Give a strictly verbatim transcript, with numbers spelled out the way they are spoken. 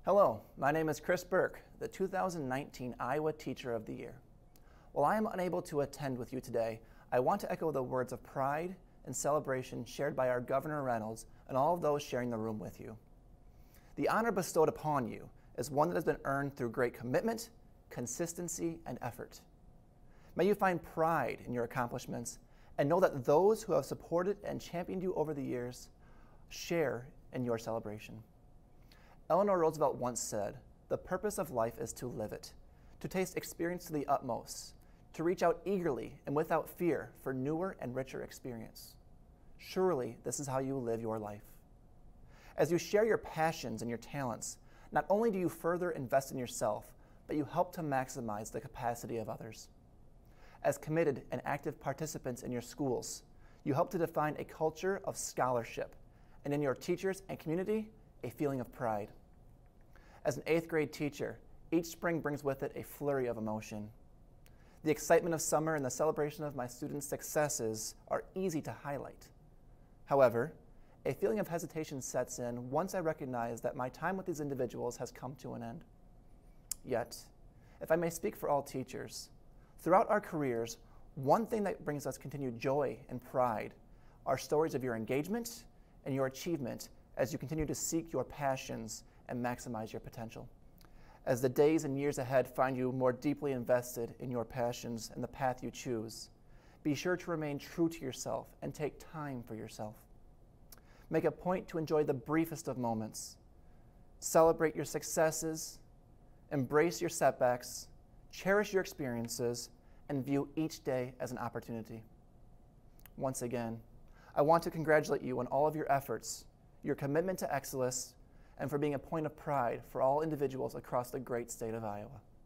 Hello, my name is Chris Burke, the two thousand nineteen Iowa Teacher of the Year. While I am unable to attend with you today, I want to echo the words of pride and celebration shared by our Governor Reynolds and all of those sharing the room with you. The honor bestowed upon you is one that has been earned through great commitment, consistency, and effort. May you find pride in your accomplishments and know that those who have supported and championed you over the years share in your celebration. Eleanor Roosevelt once said, "The purpose of life is to live it, to taste experience to the utmost, to reach out eagerly and without fear for newer and richer experience." Surely this is how you live your life. As you share your passions and your talents, not only do you further invest in yourself, but you help to maximize the capacity of others. As committed and active participants in your schools, you help to define a culture of scholarship, and in your teachers and community, a feeling of pride. As an eighth grade teacher, each spring brings with it a flurry of emotion. The excitement of summer and the celebration of my students' successes are easy to highlight. However, a feeling of hesitation sets in once I recognize that my time with these individuals has come to an end. Yet, if I may speak for all teachers, throughout our careers, one thing that brings us continued joy and pride are stories of your engagement and your achievement as you continue to seek your passions and maximize your potential. As the days and years ahead find you more deeply invested in your passions and the path you choose, be sure to remain true to yourself and take time for yourself. Make a point to enjoy the briefest of moments. Celebrate your successes, embrace your setbacks, cherish your experiences, and view each day as an opportunity. Once again, I want to congratulate you on all of your efforts, your commitment to excellence, and for being a point of pride for all individuals across the great state of Iowa.